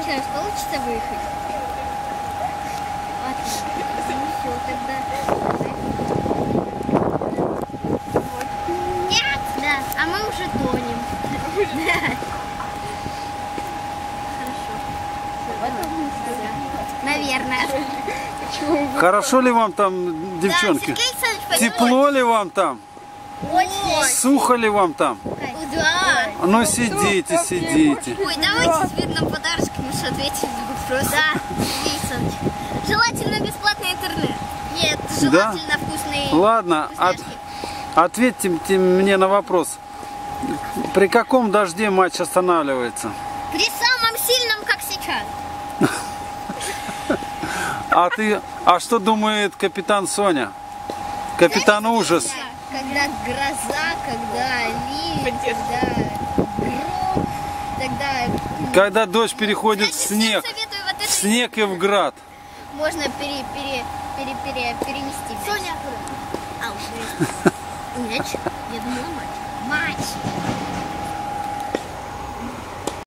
Сейчас получится выехать? Ну все, тогда. Нет! Да, а мы уже тонем. Да. Хорошо. Наверное. Хорошо ли вам там, девчонки? Да, Тепло ли вам там? очень. Сухо ли вам там? Да. Ну сидите, сидите. Ой, давайте теперь нам подарочки, мы же ответим на вопрос. Да, Сергей Александрович. Желательно бесплатный интернет. Нет, желательно вкусные Ладно, вкусняшки. ответьте мне на вопрос. При каком дожде матч останавливается? При самом сильном, как сейчас. А что думает капитан Соня? Капитан Ужас. Когда гроза, когда ливень, когда гром, тогда... Когда дождь переходит в Кстати, снег. всем советую вот это. В снег и в град. Можно перенести. Соня. Мяч. Я думала матч. Матч.